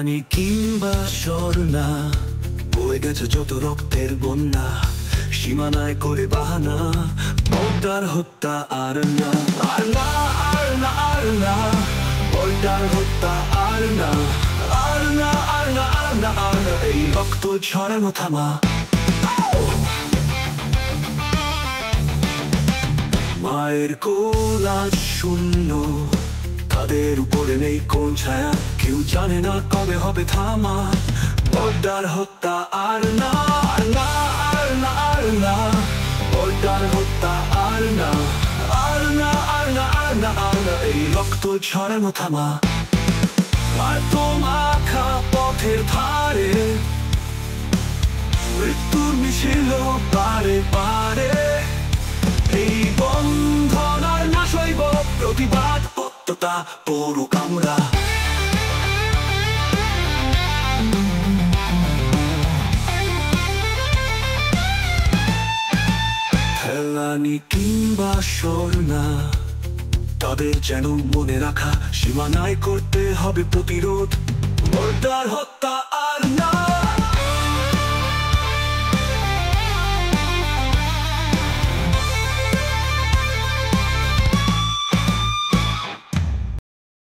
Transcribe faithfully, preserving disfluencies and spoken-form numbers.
ফেলানি কিংবা স্বর্ণা, বয়ে গেছে যত রক্তের বন্যা, সীমানায় করে বাহানা, পর্দার হত্যা আর না, আর না, আর না, আর না, পর্দার হত্যা আর না, আর না, আর না, আর না, আর না, এই রক্ত ঝরানো থামা। মায়ের কোল আজ শূন্য, তাদের উপরে নেই কোন ছায়া, কেউ জানে না কবে হবে থামা। পর্দার হত্যা আর না, আর না, আর না, আর না, পর্দার হত্যা আর না, আর না, আর না, আর না, আর না, এই রক্ত ঝরানো থামা। আর তো মাখা পথের ধারে মৃত্যুর মিছিল পারে পারে, এই বন্ধন আর না সইব প্রতিবাদ, সত্যতা পড়ুক আমরা। ফেলানি কিংবা স্বর্ণা, তাদের যেন মনে রাখা, সীমানায় করতে হবে প্রতিরোধ। পর্দার হত্যা